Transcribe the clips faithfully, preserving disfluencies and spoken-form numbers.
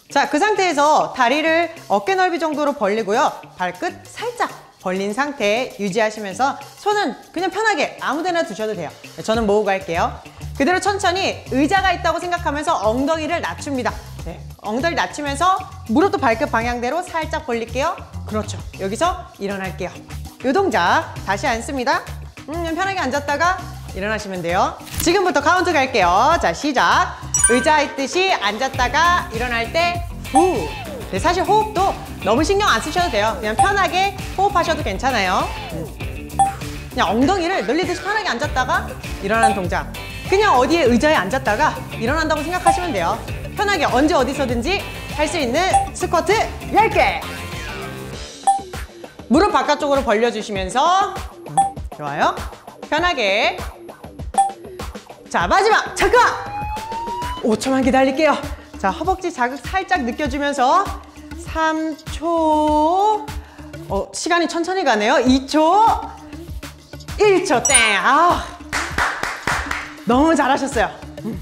자, 그 상태에서 다리를 어깨 넓이 정도로 벌리고요. 발끝 살짝 벌린 상태 유지하시면서 손은 그냥 편하게 아무 데나 두셔도 돼요. 저는 모으고 갈게요. 그대로 천천히 의자가 있다고 생각하면서 엉덩이를 낮춥니다. 네, 엉덩이 낮추면서 무릎도 발끝 방향대로 살짝 벌릴게요. 그렇죠. 여기서 일어날게요. 이 동작 다시 앉습니다. 음, 그냥 편하게 앉았다가 일어나시면 돼요. 지금부터 카운트 갈게요. 자, 시작. 의자 있듯이 앉았다가 일어날 때 후. 네, 사실 호흡도 너무 신경 안 쓰셔도 돼요. 그냥 편하게 호흡하셔도 괜찮아요. 음. 그냥 엉덩이를 늘리듯이 편하게 앉았다가 일어나는 동작. 그냥 어디에 의자에 앉았다가 일어난다고 생각하시면 돼요. 편하게 언제 어디서든지 할 수 있는 스쿼트 열 개. 무릎 바깥쪽으로 벌려주시면서 음, 좋아요. 편하게. 자, 마지막 잠깐! 오 초만 기다릴게요. 자, 허벅지 자극 살짝 느껴주면서 삼 초. 어, 시간이 천천히 가네요. 이 초. 일 초 땡. 아, 너무 잘하셨어요. 음.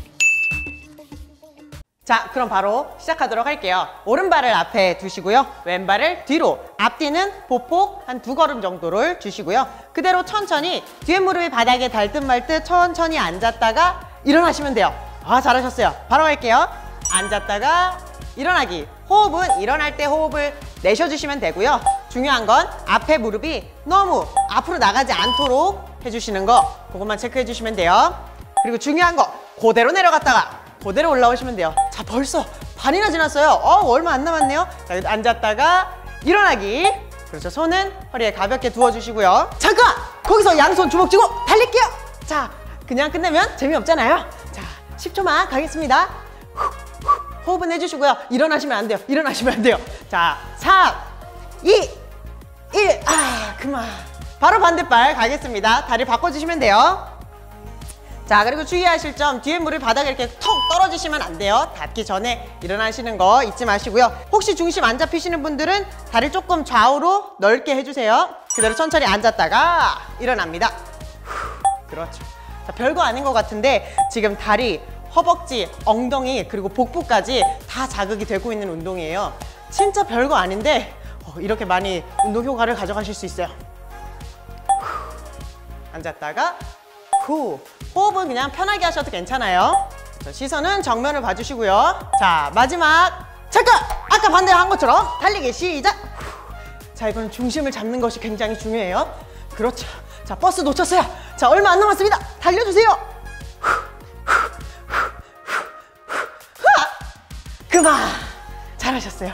자, 그럼 바로 시작하도록 할게요. 오른발을 앞에 두시고요. 왼발을 뒤로. 앞뒤는 보폭 한 두 걸음 정도를 주시고요. 그대로 천천히 뒤에 무릎이 바닥에 닿을 듯 말 듯 천천히 앉았다가 일어나시면 돼요. 아, 잘하셨어요. 바로 할게요. 앉았다가 일어나기. 호흡은 일어날 때 호흡을 내쉬어주시면 되고요. 중요한 건 앞에 무릎이 너무 앞으로 나가지 않도록 해주시는 거, 그것만 체크해 주시면 돼요. 그리고 중요한 거, 그대로 내려갔다가 그대로 올라오시면 돼요. 자, 벌써 반이나 지났어요. 어, 얼마 안 남았네요. 자, 앉았다가 일어나기. 그렇죠. 손은 허리에 가볍게 두어주시고요. 잠깐! 거기서 양손 주먹 쥐고 달릴게요. 자, 그냥 끝내면 재미없잖아요. 자, 십 초만 가겠습니다. 후, 후, 호흡은 해주시고요. 일어나시면 안 돼요. 일어나시면 안 돼요. 자, 삼, 이, 일. 아, 그만. 바로 반대발 가겠습니다. 다리 바꿔주시면 돼요. 자, 그리고 주의하실 점, 뒤에 무릎이 바닥에 이렇게 턱 떨어지시면 안 돼요. 닿기 전에 일어나시는 거 잊지 마시고요. 혹시 중심 안 잡히시는 분들은 다리 조금 좌우로 넓게 해주세요. 그대로 천천히 앉았다가 일어납니다. 후, 그렇죠. 자, 별거 아닌 것 같은데 지금 다리, 허벅지, 엉덩이, 그리고 복부까지 다 자극이 되고 있는 운동이에요. 진짜 별거 아닌데 어, 이렇게 많이 운동 효과를 가져가실 수 있어요. 후, 앉았다가 후. 호흡은 그냥 편하게 하셔도 괜찮아요. 자, 시선은 정면을 봐주시고요. 자, 마지막 잠깐! 아까 반대로 한 것처럼 달리기 시작! 후. 자, 이거는 중심을 잡는 것이 굉장히 중요해요. 그렇죠. 자, 버스 놓쳤어요. 자, 얼마 안 남았습니다. 달려주세요. 후. 후. 후. 후. 후. 그만! 잘하셨어요.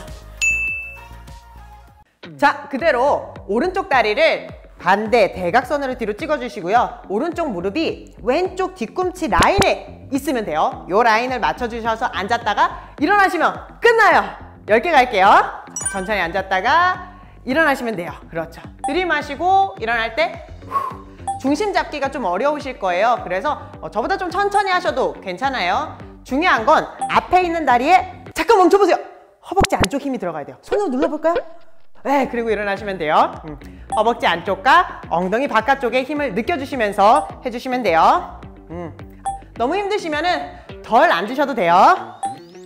자, 그대로 오른쪽 다리를 반대 대각선으로 뒤로 찍어주시고요. 오른쪽 무릎이 왼쪽 뒤꿈치 라인에 있으면 돼요. 이 라인을 맞춰주셔서 앉았다가 일어나시면 끝나요. 열 개 갈게요. 천천히 앉았다가 일어나시면 돼요. 그렇죠. 들이마시고 일어날 때 중심 잡기가 좀 어려우실 거예요. 그래서 저보다 좀 천천히 하셔도 괜찮아요. 중요한 건 앞에 있는 다리에 잠깐 멈춰보세요. 허벅지 안쪽 힘이 들어가야 돼요. 손으로 눌러볼까요? 네, 그리고 일어나시면 돼요. 음. 허벅지 안쪽과 엉덩이 바깥쪽에 힘을 느껴주시면서 해주시면 돼요. 음. 너무 힘드시면은 덜 앉으셔도 돼요.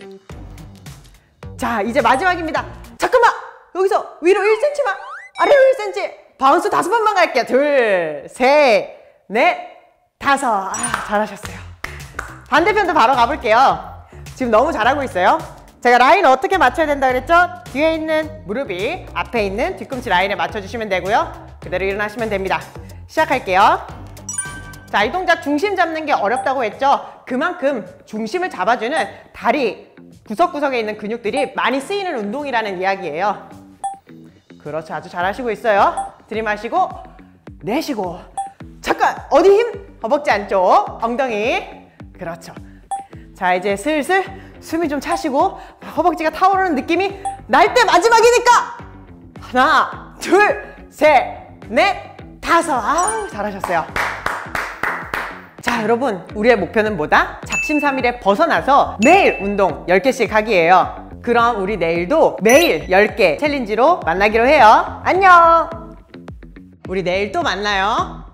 자, 이제 마지막입니다. 잠깐만! 여기서 위로 일 센티미터만, 아래로 일 센티미터. 바운스 다섯 번만 갈게요. 둘, 셋, 넷, 다섯. 아, 잘하셨어요. 반대편도 바로 가볼게요. 지금 너무 잘하고 있어요. 제가 라인 어떻게 맞춰야 된다 그랬죠? 뒤에 있는 무릎이 앞에 있는 뒤꿈치 라인에 맞춰주시면 되고요. 그대로 일어나시면 됩니다. 시작할게요. 자, 이 동작 중심 잡는 게 어렵다고 했죠? 그만큼 중심을 잡아주는 다리 구석구석에 있는 근육들이 많이 쓰이는 운동이라는 이야기예요. 그렇죠. 아주 잘하시고 있어요. 들이마시고 내쉬고. 잠깐! 어디 힘? 허벅지 안쪽, 엉덩이. 그렇죠. 자, 이제 슬슬 숨이 좀 차시고 허벅지가 타오르는 느낌이 날 때 마지막이니까 하나, 둘, 셋, 넷, 다섯. 아우, 잘하셨어요. 자, 여러분, 우리의 목표는 뭐다? 작심삼일에 벗어나서 매일 운동 열 개씩 하기예요. 그럼 우리 내일도 매일 열 개 챌린지로 만나기로 해요. 안녕! 우리 내일 또 만나요.